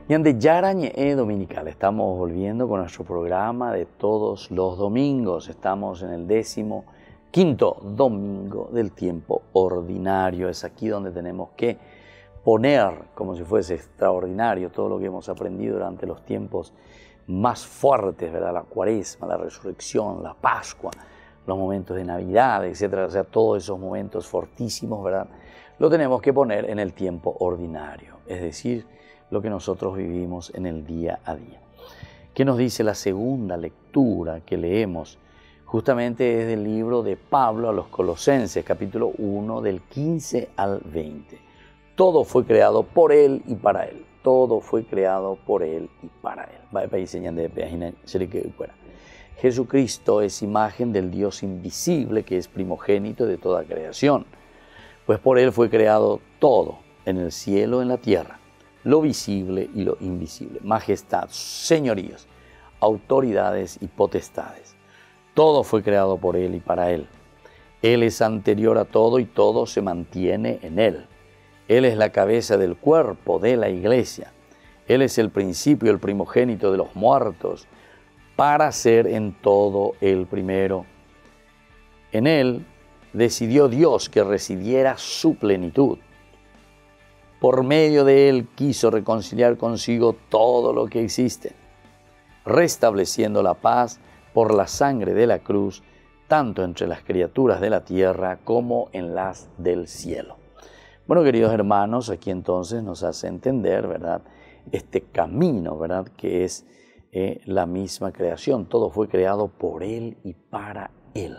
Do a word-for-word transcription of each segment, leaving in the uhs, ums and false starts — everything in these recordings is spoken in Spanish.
Y ante Yarañe Dominical, estamos volviendo con nuestro programa de todos los domingos. Estamos en el décimo quinto domingo del tiempo ordinario. Es aquí donde tenemos que poner como si fuese extraordinario todo lo que hemos aprendido durante los tiempos más fuertes, ¿verdad? La Cuaresma, la Resurrección, la Pascua, los momentos de Navidad, etcétera. O sea, todos esos momentos fortísimos, ¿verdad? Lo tenemos que poner en el tiempo ordinario, es decir, lo que nosotros vivimos en el día a día. ¿Qué nos dice la segunda lectura que leemos? Justamente es del libro de Pablo a los Colosenses, capítulo uno, del quince al veinte. Todo fue creado por Él y para Él. Todo fue creado por Él y para Él. Jesucristo es imagen del Dios invisible, que es primogénito de toda creación. Pues por Él fue creado todo, en el cielo, en la tierra, lo visible y lo invisible, majestad, señoríos, autoridades y potestades. Todo fue creado por Él y para Él. Él es anterior a todo y todo se mantiene en Él. Él es la cabeza del cuerpo de la iglesia. Él es el principio, el primogénito de los muertos, para ser en todo el primero. En Él decidió Dios que residiera su plenitud. Por medio de Él quiso reconciliar consigo todo lo que existe, restableciendo la paz por la sangre de la cruz, tanto entre las criaturas de la tierra como en las del cielo. Bueno, queridos hermanos, aquí entonces nos hace entender, ¿verdad?, este camino, ¿verdad?, que es eh, la misma creación. Todo fue creado por Él y para Él.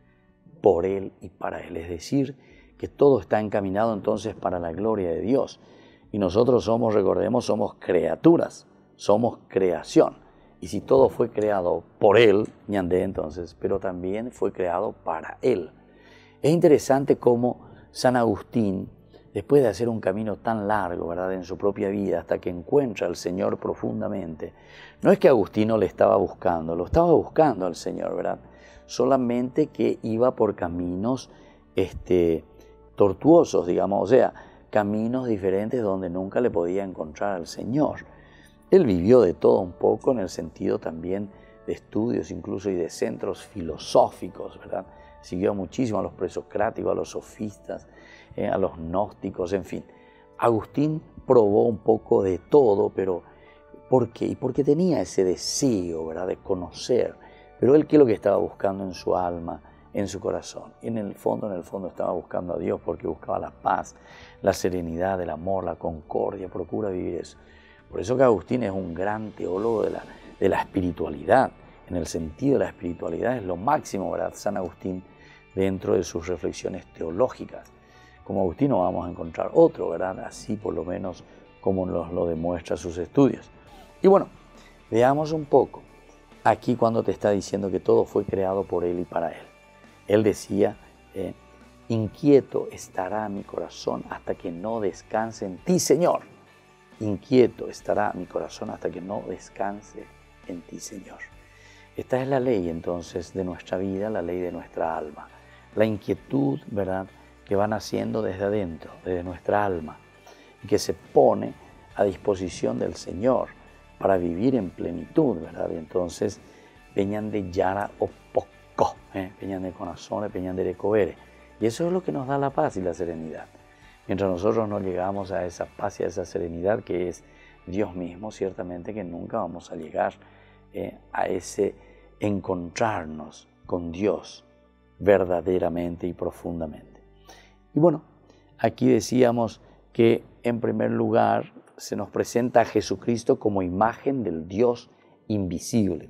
Por Él y para Él. Es decir, que todo está encaminado entonces para la gloria de Dios. Y nosotros somos, recordemos, somos criaturas, somos creación. Y si todo fue creado por Él, ñandé entonces, pero también fue creado para Él. Es interesante cómo San Agustín, después de hacer un camino tan largo, ¿verdad?, en su propia vida, hasta que encuentra al Señor profundamente, no es que Agustino le estaba buscando, lo estaba buscando al Señor, ¿verdad?, solamente que iba por caminos este, tortuosos, digamos, o sea, caminos diferentes donde nunca le podía encontrar al Señor. Él vivió de todo un poco en el sentido también de estudios incluso y de centros filosóficos, ¿verdad? Siguió muchísimo a los presocráticos, a los sofistas, eh, a los gnósticos, en fin. Agustín probó un poco de todo, pero ¿por qué? Y porque tenía ese deseo, ¿verdad?, de conocer. Pero él, ¿qué es lo que estaba buscando en su alma, en su corazón? En el fondo, en el fondo estaba buscando a Dios, porque buscaba la paz, la serenidad, el amor, la concordia, procura vivir eso. Por eso que Agustín es un gran teólogo de la, de la espiritualidad. En el sentido de la espiritualidad es lo máximo, ¿verdad?, San Agustín, dentro de sus reflexiones teológicas. Como Agustín no vamos a encontrar otro, ¿verdad?, así por lo menos como nos lo demuestra sus estudios. Y bueno, veamos un poco aquí cuando te está diciendo que todo fue creado por Él y para Él. Él decía, eh, inquieto estará mi corazón hasta que no descanse en ti, Señor. Inquieto estará mi corazón hasta que no descanse en ti, Señor. Esta es la ley entonces de nuestra vida, la ley de nuestra alma. La inquietud, ¿verdad?, que va naciendo desde adentro, desde nuestra alma, y que se pone a disposición del Señor para vivir en plenitud, ¿verdad? Y entonces, peñan de yara o poco, ¿eh? peñan de corazón, peñan de recobere. Y eso es lo que nos da la paz y la serenidad. Mientras nosotros no llegamos a esa paz y a esa serenidad que es Dios mismo, ciertamente que nunca vamos a llegar eh, a ese encontrarnos con Dios verdaderamente y profundamente. Y bueno, aquí decíamos que en primer lugar se nos presenta a Jesucristo como imagen del Dios invisible.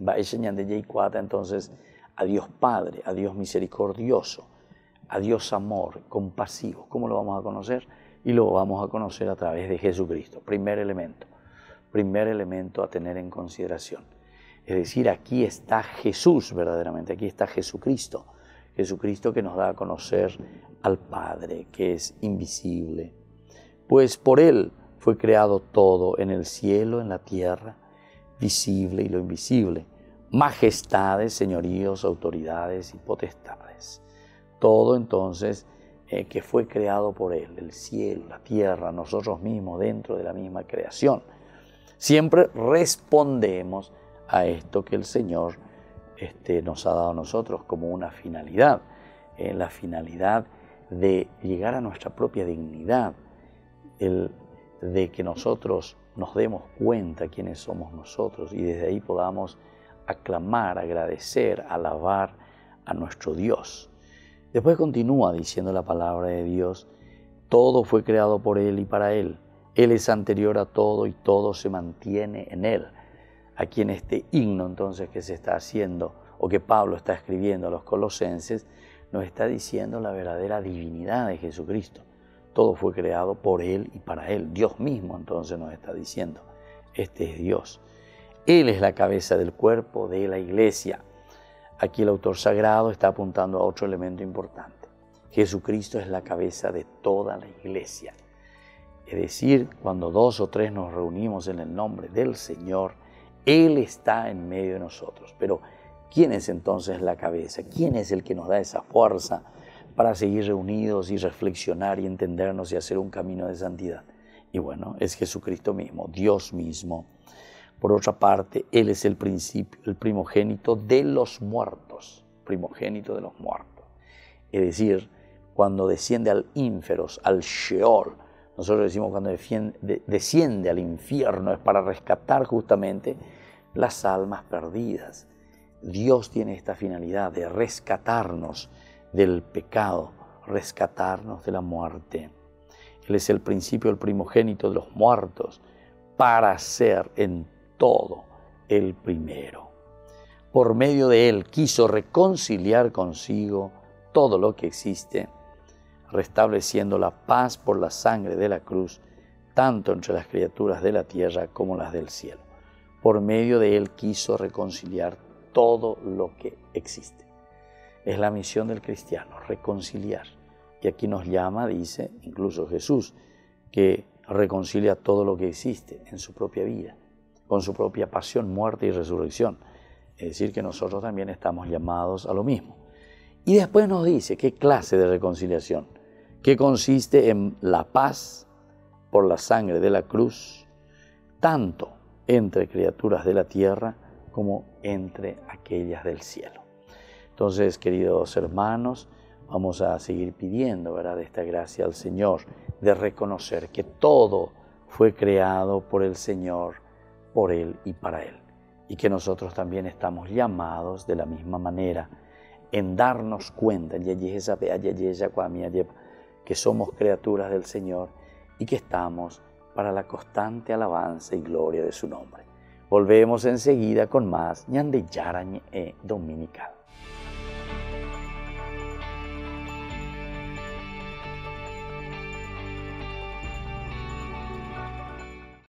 Entonces, a Dios Padre, a Dios misericordioso, a Dios amor, compasivo. ¿Cómo lo vamos a conocer? Y lo vamos a conocer a través de Jesucristo. Primer elemento, primer elemento a tener en consideración. Es decir, aquí está Jesús verdaderamente, aquí está Jesucristo. Jesucristo que nos da a conocer al Padre, que es invisible. Pues por Él fue creado todo en el cielo, en la tierra, visible y lo invisible, majestades, señoríos, autoridades y potestades. Todo entonces eh, que fue creado por Él, el cielo, la tierra, nosotros mismos dentro de la misma creación. Siempre respondemos a esto que el Señor este, nos ha dado a nosotros como una finalidad, eh, la finalidad de llegar a nuestra propia dignidad, el, de que nosotros nos demos cuenta quiénes somos nosotros y desde ahí podamos aclamar, agradecer, alabar a nuestro Dios. Después continúa diciendo la palabra de Dios, todo fue creado por Él y para Él. Él es anterior a todo y todo se mantiene en Él. Aquí en este himno entonces que se está haciendo o que Pablo está escribiendo a los colosenses, nos está diciendo la verdadera divinidad de Jesucristo. Todo fue creado por Él y para Él. Dios mismo entonces nos está diciendo, este es Dios. Él es la cabeza del cuerpo de la iglesia. Aquí el autor sagrado está apuntando a otro elemento importante. Jesucristo es la cabeza de toda la iglesia. Es decir, cuando dos o tres nos reunimos en el nombre del Señor, Él está en medio de nosotros. Pero, ¿quién es entonces la cabeza? ¿Quién es el que nos da esa fuerza para seguir reunidos y reflexionar y entendernos y hacer un camino de santidad? Y bueno, es Jesucristo mismo, Dios mismo. Por otra parte, Él es el principio, el primogénito de los muertos, primogénito de los muertos. Es decir, cuando desciende al ínferos, al Sheol, nosotros decimos cuando defiende, desciende al infierno, es para rescatar justamente las almas perdidas. Dios tiene esta finalidad de rescatarnos del pecado, rescatarnos de la muerte. Él es el principio, el primogénito de los muertos, para ser en todo el primero. Por medio de Él quiso reconciliar consigo todo lo que existe, restableciendo la paz por la sangre de la cruz, tanto entre las criaturas de la tierra como las del cielo. Por medio de Él quiso reconciliar todo lo que existe. Es la misión del cristiano, reconciliar. Y aquí nos llama, dice incluso Jesús, que reconcilia todo lo que existe en su propia vida, con su propia pasión, muerte y resurrección. Es decir, que nosotros también estamos llamados a lo mismo. Y después nos dice qué clase de reconciliación, que consiste en la paz por la sangre de la cruz, tanto entre criaturas de la tierra como entre aquellas del cielo. Entonces, queridos hermanos, vamos a seguir pidiendo, ¿verdad?, esta gracia al Señor de reconocer que todo fue creado por el Señor, por Él y para Él. Y que nosotros también estamos llamados de la misma manera en darnos cuenta que somos criaturas del Señor y que estamos para la constante alabanza y gloria de su nombre. Volvemos enseguida con más Ñande Yarañe Dominical.